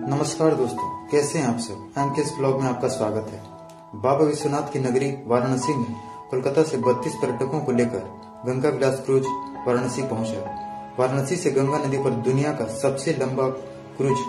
नमस्कार दोस्तों, कैसे हैं आप सब। एमकेएस ब्लॉग में आपका स्वागत है। बाबा विश्वनाथ की नगरी वाराणसी में कोलकाता से 32 पर्यटकों को लेकर गंगा विलास क्रूज वाराणसी पहुंचा। वाराणसी से गंगा नदी पर दुनिया का सबसे लंबा क्रूज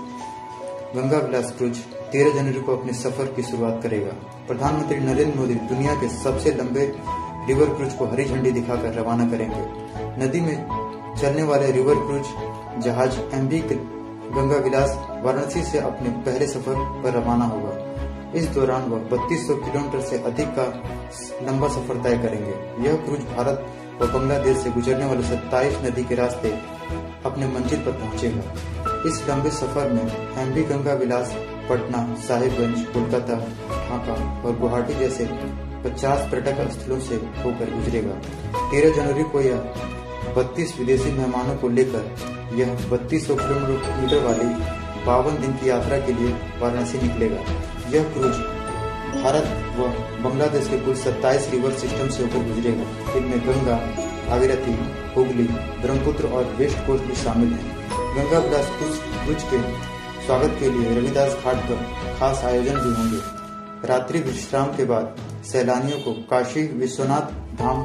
गंगा विलास क्रूज 13 जनवरी को अपने सफर की शुरुआत करेगा। प्रधानमंत्री नरेंद्र मोदी दुनिया के सबसे लंबे रिवर क्रूज को हरी झंडी दिखाकर रवाना करेंगे। नदी में चलने वाले रिवर क्रूज जहाज एमवी गंगा विलास वाराणसी से अपने पहले सफर पर रवाना होगा। इस दौरान वह 3200 किलोमीटर से अधिक का लंबा सफर तय करेंगे। यह क्रूज भारत और बांग्लादेश से गुजरने वाले 27 नदी के रास्ते अपने मंजिल पर पहुंचेगा। इस लंबे सफर में एमवी गंगा विलास पटना, साहिबगंज, कोलकाता, ढाका और गुवाहाटी जैसे 50 पर्यटक स्थलों से होकर गुजरेगा। 13 जनवरी को यह 32 विदेशी मेहमानों को लेकर यह 3200 किलोमीटर वाली 52 दिन की यात्रा के लिए वाराणसी निकलेगा। यह क्रूज भारत व बांग्लादेश के कुल 27 रिवर सिस्टम से होकर गुजरेगा। इनमें गंगा, भागीरथी, हुगली, ब्रह्मपुत्र और वेस्ट कोस्ट भी शामिल हैं। गंगा विलास क्रूज के स्वागत के लिए रविदास घाट पर खास आयोजन भी होंगे। रात्रि विश्राम के बाद सैलानियों को काशी विश्वनाथ धाम,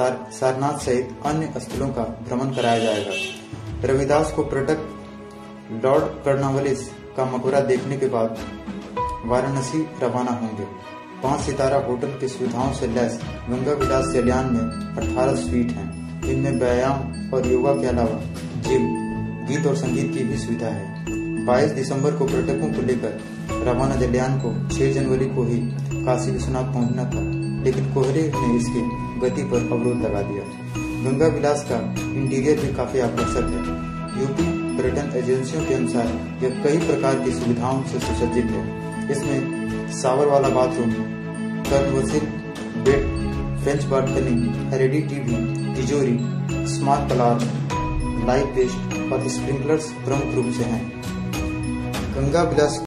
सारनाथ सहित अन्य स्थलों का भ्रमण कराया जाएगा। रविदास को पर्यटक लॉर्ड कर्नवालिस का मकबरा देखने के बाद वाराणसी रवाना होंगे। 5 सितारा होटल की सुविधाओं से लैस गंगा विलास शैलियान में 18 स्वीट हैं। इनमें व्यायाम और योगा के अलावा जिम, गीत और संगीत की भी सुविधा है। 22 दिसंबर को पर्यटकों को लेकर रवाना जलयान को 6 जनवरी को ही काशी विश्वनाथ पहुंचना था, लेकिन कोहरे ने इसकी गति पर अवरोध लगा दिया। गंगा विलास का इंटीरियर भी काफी आकर्षक है। यूपी पर्यटन एजेंसियों के अनुसार यह कई प्रकार की सुविधाओं से सुसज्जित है। इसमें शावर वाला bathroom, convertible bed, French balcony, LED TV, तिजोरी, स्मार्ट प्लांट, लाइट वेस्ट और स्प्रिंकलर्स प्रमुख रूप से हैं। गंगा विलास